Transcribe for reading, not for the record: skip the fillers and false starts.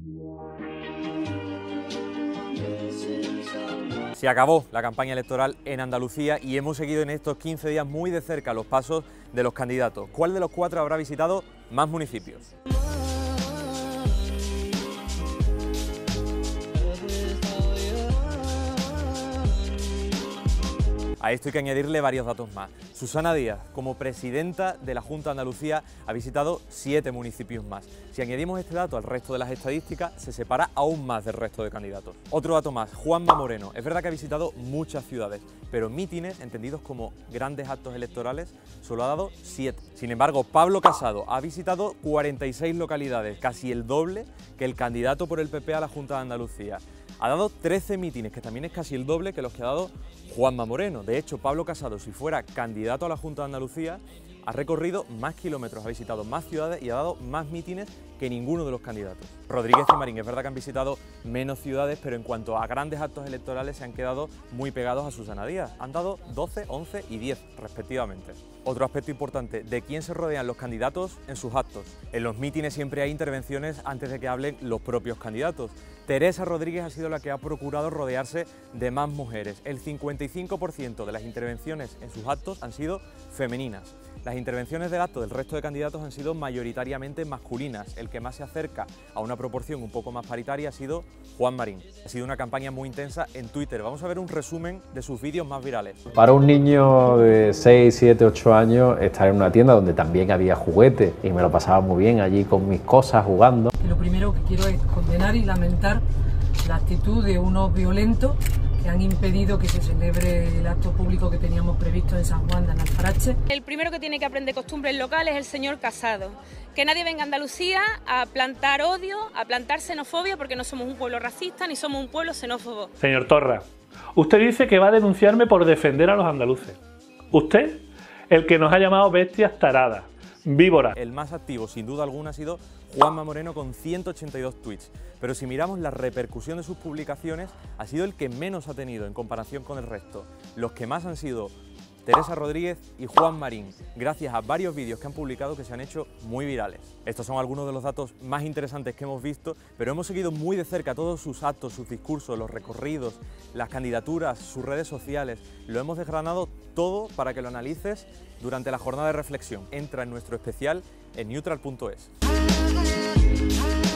Se acabó la campaña electoral en Andalucía y hemos seguido en estos 15 días muy de cerca los pasos de los candidatos. ¿Cuál de los cuatro habrá visitado más municipios? A esto hay que añadirle varios datos más. Susana Díaz, como presidenta de la Junta de Andalucía, ha visitado 7 municipios más. Si añadimos este dato al resto de las estadísticas, se separa aún más del resto de candidatos. Otro dato más, Juanma Moreno. Es verdad que ha visitado muchas ciudades, pero mítines, entendidos como grandes actos electorales, solo ha dado 7. Sin embargo, Pablo Casado ha visitado 46 localidades, casi el doble que el candidato por el PP a la Junta de Andalucía. Ha dado 13 mítines, que también es casi el doble que los que ha dado Juanma Moreno. De hecho, Pablo Casado, si fuera candidato a la Junta de Andalucía, ha recorrido más kilómetros, ha visitado más ciudades y ha dado más mítines que ninguno de los candidatos. Rodríguez y Marín, es verdad que han visitado menos ciudades, pero en cuanto a grandes actos electorales se han quedado muy pegados a Susana Díaz. Han dado 12, 11 y 10, respectivamente. Otro aspecto importante, ¿de quién se rodean los candidatos en sus actos? En los mítines siempre hay intervenciones antes de que hablen los propios candidatos. Teresa Rodríguez ha sido la que ha procurado rodearse de más mujeres. El 55% de las intervenciones en sus actos han sido femeninas. Las intervenciones del acto del resto de candidatos han sido mayoritariamente masculinas. El que más se acerca a una proporción un poco más paritaria ha sido Juan Marín. Ha sido una campaña muy intensa en Twitter. Vamos a ver un resumen de sus vídeos más virales. Para un niño de 6, 7, 8 años, estar en una tienda donde también había juguetes y me lo pasaba muy bien allí con mis cosas jugando. Lo primero que quiero es condenar y lamentar la actitud de unos violentos que han impedido que se celebre el acto público que teníamos previsto en San Juan de Alfarache. El primero que tiene que aprender costumbres locales es el señor Casado. Que nadie venga a Andalucía a plantar odio, a plantar xenofobia, porque no somos un pueblo racista ni somos un pueblo xenófobo. Señor Torra, usted dice que va a denunciarme por defender a los andaluces. Usted, el que nos ha llamado bestias taradas, víboras. El más activo, sin duda alguna, ha sido Juanma Moreno con 182 tweets. Pero si miramos la repercusión de sus publicaciones, ha sido el que menos ha tenido en comparación con el resto. Los que más han sido Teresa Rodríguez y Juan Marín, gracias a varios vídeos que han publicado que se han hecho muy virales. Estos son algunos de los datos más interesantes que hemos visto, pero hemos seguido muy de cerca todos sus actos, sus discursos, los recorridos, las candidaturas, sus redes sociales. Lo hemos desgranado todo para que lo analices durante la jornada de reflexión. Entra en nuestro especial en neutral.es.